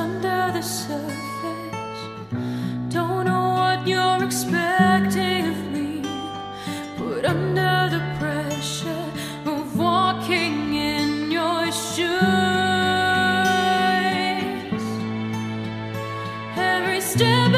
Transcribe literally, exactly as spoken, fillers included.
under the surface. Don't know what you're expecting of me, but under the pressure of walking in your shoes, every step